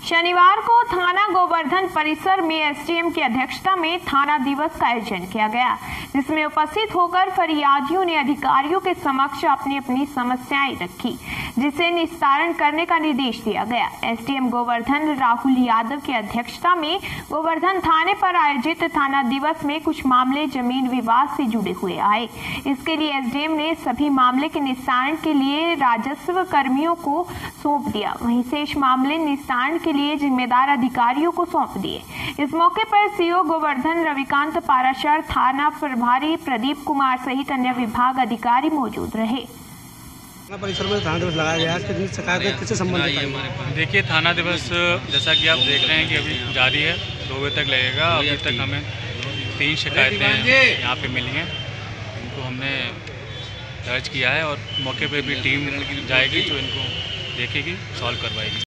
शनिवार को थाना गोवर्धन परिसर में एसडीएम की अध्यक्षता में थाना दिवस का आयोजन किया गया, जिसमें उपस्थित होकर फरियादियों ने अधिकारियों के समक्ष अपनी अपनी समस्याएं रखी, जिसे निस्तारण करने का निर्देश दिया गया। एसडीएम गोवर्धन राहुल यादव की अध्यक्षता में गोवर्धन थाने पर आयोजित थाना दिवस में कुछ मामले जमीन विवाद से जुड़े हुए आए। इसके लिए एसडीएम ने सभी मामले के निस्तारण के लिए राजस्व कर्मियों को सौंप दिया, वहीं शेष मामले निस्तारण के लिए जिम्मेदार अधिकारियों को सौंप दिए। इस मौके पर सीओ गोवर्धन रविकांत पाराशर, थाना प्रभारी प्रदीप कुमार सहित अन्य विभाग अधिकारी मौजूद रहे। परिसर में थाना दिवस लगाया गया है, शिकायत किससे संबंधित है? देखिए, थाना दिवस जैसा कि आप देख रहे हैं कि अभी जारी है, 2 बजे तक लगेगा। अभी तक हमें 3 शिकायतें यहाँ पे मिली हैं, इनको हमने दर्ज किया है और मौके पे भी टीम जाएगी जो इनको देखेगी, सॉल्व करवाएगी।